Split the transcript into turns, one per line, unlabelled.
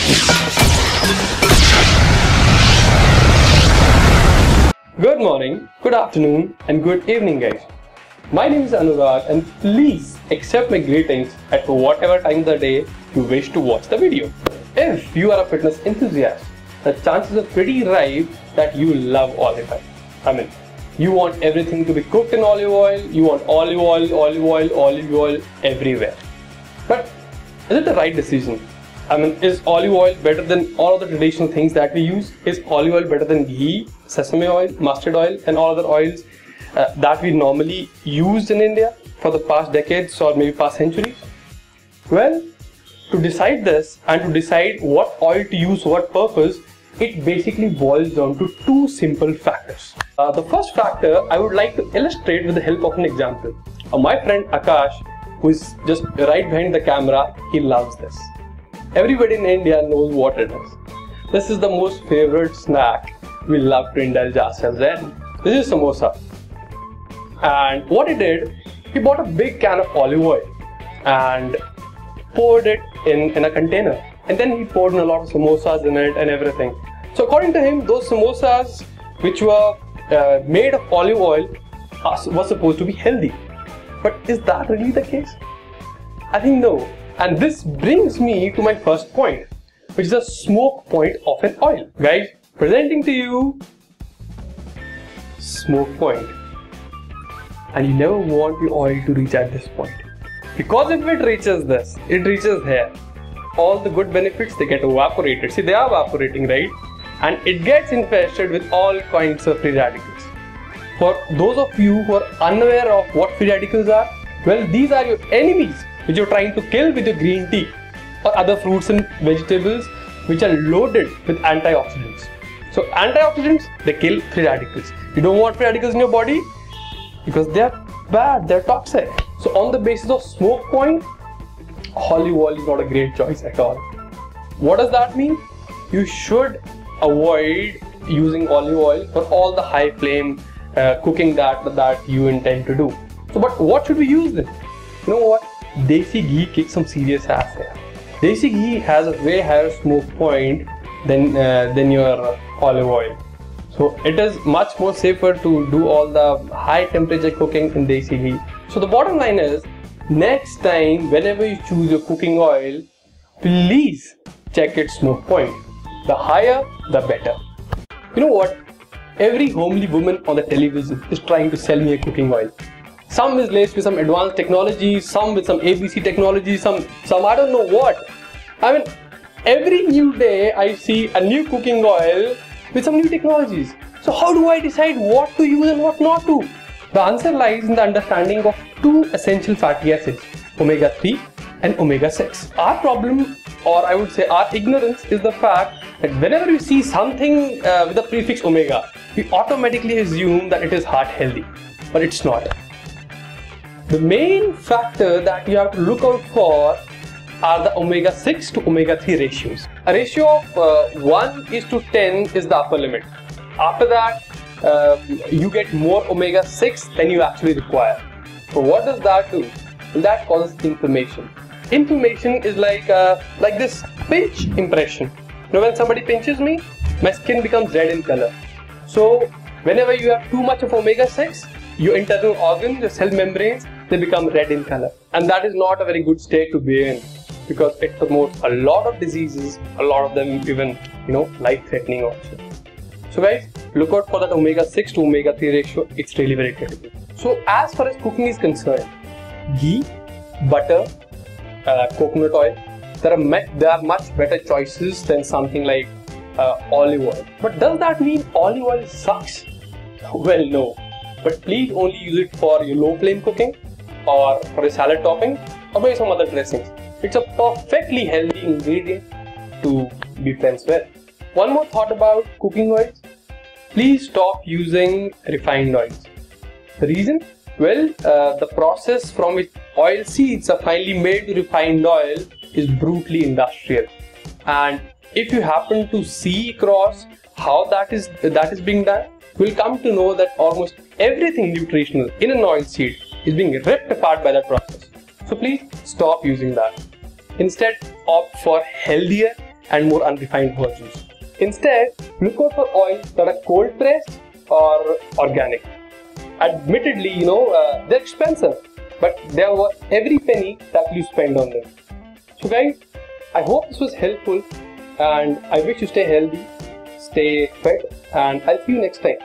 Good morning, good afternoon and good evening guys. My name is Anurag and please accept my greetings at whatever time of the day you wish to watch the video. If you are a fitness enthusiast, the chances are pretty ripe that you love olive oil. I mean, you want everything to be cooked in olive oil, you want olive oil everywhere. But is it the right decision? I mean, is olive oil better than all of the traditional things that we use? Is olive oil better than ghee, sesame oil, mustard oil and all other oils that we normally used in India for the past decades or maybe past centuries? Well, to decide this and to decide what oil to use for what purpose, it basically boils down to two simple factors. The first factor I would like to illustrate with the help of an example. My friend Akash, who is just right behind the camera, he loves this. Everybody in India knows what it is. This is the most favorite snack we love to indulge ourselves in. This is samosa. And what he did, he bought a big can of olive oil and poured it in a container. And then he poured in a lot of samosas in it and everything. So according to him, those samosas which were made of olive oil were supposed to be healthy. But is that really the case? I think no. And this brings me to my first point, which is the smoke point of an oil. Guys, presenting to you smoke point. And you never want your oil to reach at this point. Because if it reaches this, it reaches here. All the good benefits, they get evaporated. See, they are evaporating, right? And it gets infested with all kinds of free radicals. For those of you who are unaware of what free radicals are, well, these are your enemies which you're trying to kill with your green tea or other fruits and vegetables which are loaded with antioxidants. So antioxidants, they kill free radicals. You don't want free radicals in your body because they are bad, they're toxic. So on the basis of smoke point, olive oil is not a great choice at all. What does that mean? You should avoid using olive oil for all the high flame cooking that you intend to do. So but what should we use then? You know what? Desi ghee kicks some serious ass here. Desi ghee has a way higher smoke point than your olive oil. So it is much more safer to do all the high temperature cooking in desi ghee. So the bottom line is, next time whenever you choose your cooking oil, please check its smoke point. The higher, the better. You know what? Every homely woman on the television is trying to sell me a cooking oil. Some is laced with some advanced technology, some with some ABC technology, some I don't know what. I mean, every new day I see a new cooking oil with some new technologies. So how do I decide what to use and what not to? The answer lies in the understanding of two essential fatty acids, omega-3 and omega-6. Our problem, or I would say our ignorance, is the fact that whenever you see something with the prefix omega, we automatically assume that it is heart healthy, but it's not. The main factor that you have to look out for are the omega-6 to omega-3 ratios. A ratio of 1:10 is the upper limit. After that, you get more omega-6 than you actually require. So what does that do? Well, that causes inflammation. Inflammation is like this pinch impression. You know, when somebody pinches me, my skin becomes red in color. So whenever you have too much of omega-6, your internal organs, your cell membranes, they become red in color. And that is not a very good state to be in, because it promotes a lot of diseases, a lot of them even, life-threatening also. So guys, look out for that omega-6 to omega-3 ratio. It's really very critical. So as far as cooking is concerned, ghee, butter, coconut oil, there are much better choices than something like olive oil. But does that mean olive oil sucks? Well, no. But please only use it for your low flame cooking or for a salad topping or maybe some other dressings. It's a perfectly healthy ingredient to be friends with. One more thought about cooking oils. Please stop using refined oils. The reason? Well, the process from which oil seeds are finally made to refined oil is brutally industrial. And if you happen to see across how that is being done, we'll come to know that almost everything nutritional in an oil seed is being ripped apart by that process. So please stop using that. Instead, opt for healthier and more unrefined versions. Instead, look out for oils that are cold pressed or organic. Admittedly, they're expensive, but they're worth every penny that you spend on them. So guys, I hope this was helpful, and I wish you stay healthy, stay fit, and I'll see you next time.